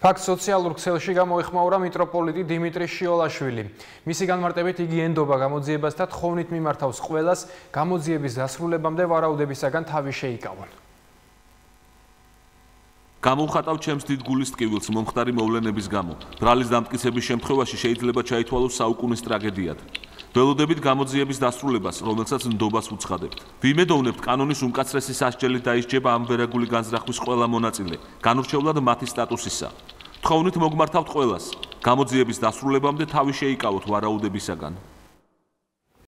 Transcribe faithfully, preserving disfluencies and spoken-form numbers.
ფაქტ სოციალურ ქსელში გამოეხმაურა მიტროპოლიტი დიმიტრი შიოლაშვილი. მისი განმარტებით იგი ენდობა გამოძიებას და თხოვნით მიმართავს ყველას გამოძიების დასრულებამდე ვარაუდებისაგან თავი შეიკავონ. გამოვხატავ ჩემს დიდ გულის ტკივილს მომხდარი მოვლენების გამო. ბრალის დამტკიცების შემთხვევაში შეიძლება ჩაითვალოს საუკუნის ტრაგედიად. ველოდებით გამოძიების დასრულებას, რომელსაც ნდობას უცხადებთ. ვიმედოვნებთ კანონის უმკაცრესი სასჯელით დაისჯება ამ ვერაგული განზრახვის ყველა მონაწილე, განურჩევლად მათი სტატუსისა. თხოვნით მოგმართავთ ყველას, გამოძიების დასრულებამდე თავი შეიკავოთ ვარაუდებისაგან.